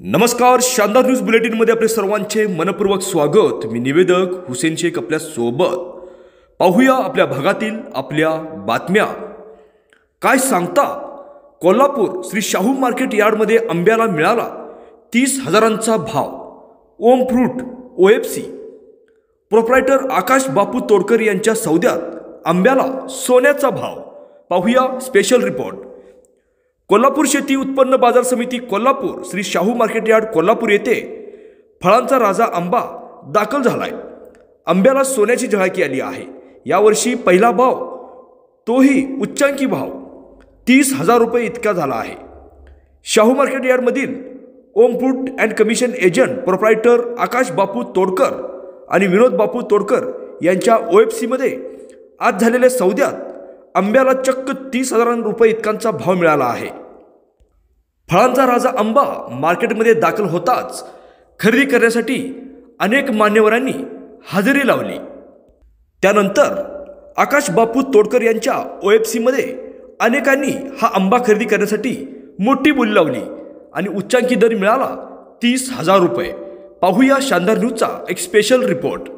नमस्कार, शानदार न्यूज बुलेटिनमध्ये आपले सर्वांचे मनपूर्वक स्वागत। मी निवेदक हुसेन शेख आपल्या सोबत। पाहूया आपल्या भागातील आपल्या बातम्या काय सांगता। कोल्हापूर श्री शाहू मार्केट यार्डमध्ये आंब्याला मिळाला 30,000चा भाव। Om fruit OFC proprietor Akash Bapu Todkar यांच्या सौद्यात आंब्याला सोन्याचा भाव। पाहूया स्पेशल रिपोर्ट। कोल्हापूर शेती उत्पन्न बाजार समिती कोल्हापूर श्री शाहू मार्केट यार्ड कोल्हापूर येथे फळांचा राजा आंबा दाखल झालाय। आंब्याला सोन्याची झळाळी आली आहे। यावर्षी पहिला भाव तोही उच्चांकी भाव 30,000 रुपये इतका झाला आहे। शाहू मार्केट यार्डमधील Om fruit and commission agent proprietor Akash Bapu Todkar आणि विनोद बापू तोडकर यांच्या OFC मध्ये आज झालेल्या सौद्यात आंब्याला चक्क 30,000 रुपये इतकांचा भाव मिळाला आहे। फळांचा राजा आंबा मार्केटमध्ये दाखल होताच खरेदी करण्यासाठी अनेक मान्यवरांनी हजेरी लावली। त्यानंतर आकाश बापू तोडकर यांच्या OFC मध्ये अनेकांनी हा आंबा खरेदी करण्यासाठी मोठी बोली लावली आणि उच्चांकी दर मिळाला 30,000 रुपये। पाहूया शानदार न्यूजचा एक स्पेशल रिपोर्ट।